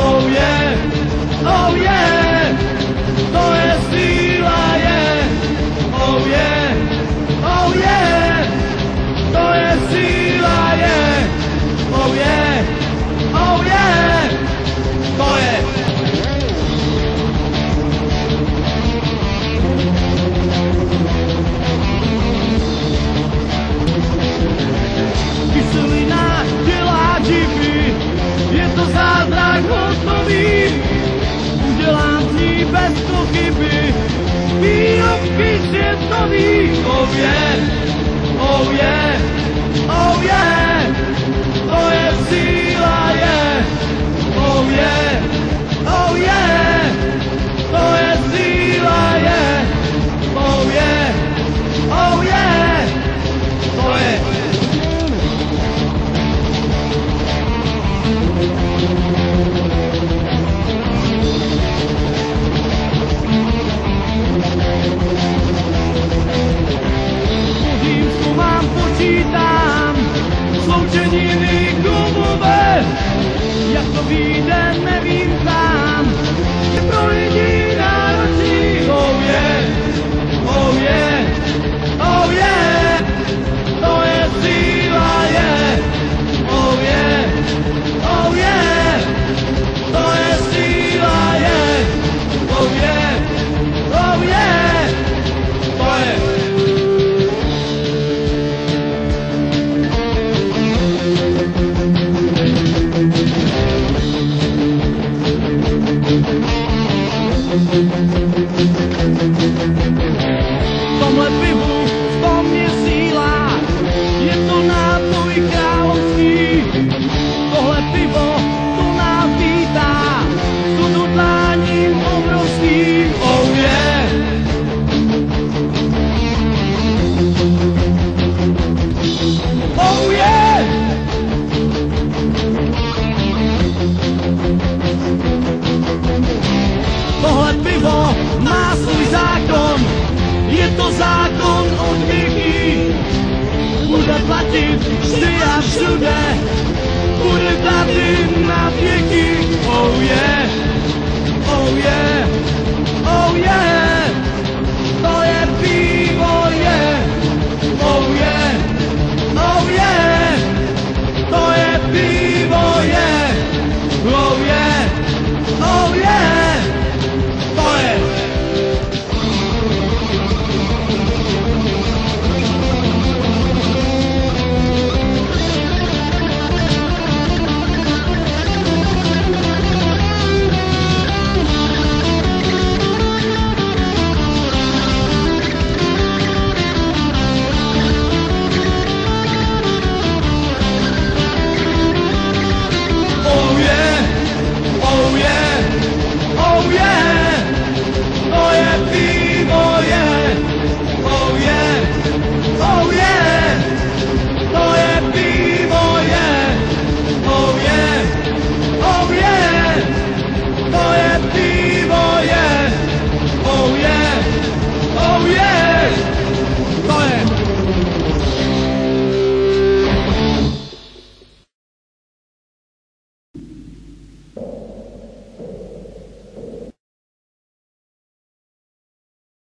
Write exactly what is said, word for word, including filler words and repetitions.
oh yeah, oh yeah, to je síla, je, oh yeah, oh yeah, to je síla, je, oh yeah, oh yeah, to je. Kyselina dělá džipy, je to zázrak hotový, udělám z ní bez pochyby výrobky světový. Oh yeah, oh yeah, oh yeah, to je síla, je, oh yeah, oh yeah, to je síla, je, oh yeah, oh yeah, to je. Počítám sloučeniny klubové, jak to vyjde, nevím sám, je pro lidi náročný. Oh yeah, oh yeah, oh yeah, to je síla, je, oh yeah, oh yeah, to je síla, je, oh yeah, oh yeah, to je. V tomhle pivu, v tom je síla, je to nápoj královský. Tohle pivo, to nás vítá, s odhodláním obrovským. Oh yeah! Oh yeah! Tohle pivo má svůj zákon, je to zákon od věky. Bude platit vždy a všude, bude tady na věky. Oh yeah!